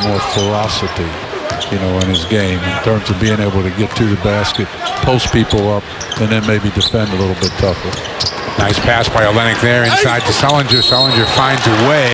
more ferocity, you know, in his game in terms of being able to get to the basket, post people up, and then maybe defend a little bit tougher. Nice pass by Olynyk there inside to Sullinger. Sullinger finds a way.